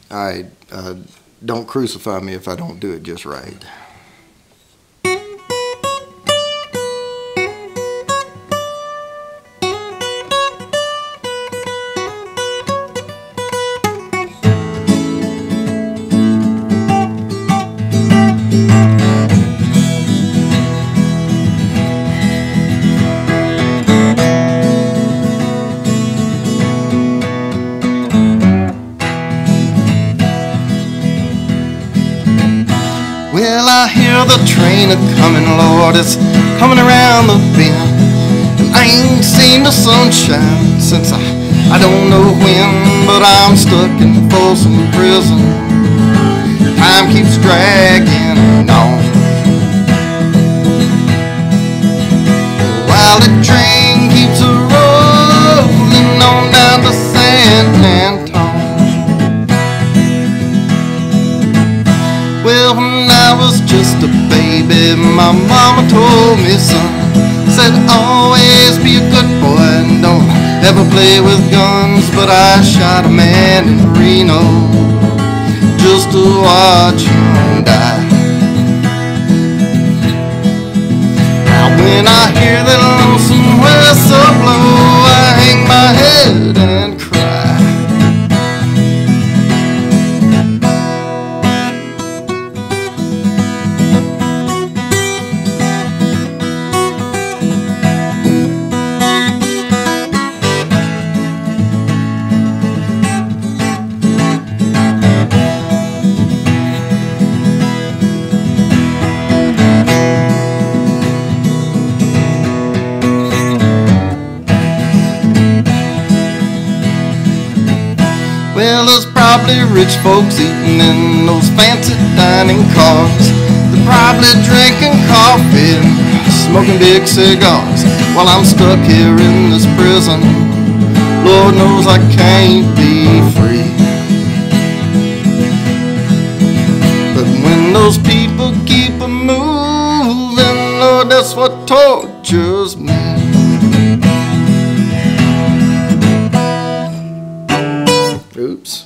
I don't crucify me if I don't do it just right. Well, I hear the train a-comin', Lord, it's coming around the bend. And I ain't seen the sunshine since I don't know when. But I'm stuck in Folsom prison. Time keeps dragging on. While the train keeps a-rollin' on down to San Antone. Well, when I was just a baby, my mama told me, son, said always be a good boy and don't ever play with guns. But I shot a man in Reno just to watch him die. Now when I hear that lonesome whistle blow, I hang my head and cry. Well, there's probably rich folks eating in those fancy dining cars. They're probably drinking coffee and smoking big cigars, while I'm stuck here in this prison. Lord knows I can't be free. But when those people keep a-moving, Lord, that's what tortures me. Oops.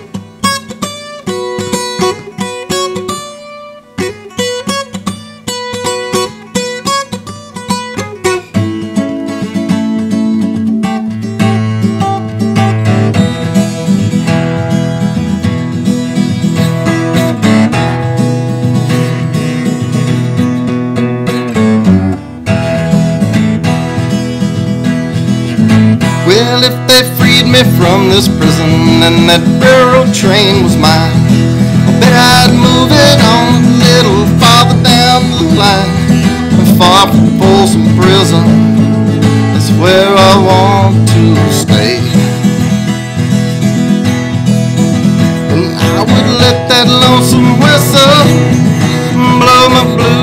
Well, if they freed me from this prison and that railroad train was mine, I bet I'd move it on a little farther down the line. And far from Folsom prison, that's where I want to stay. And I would let that lonesome whistle blow my blues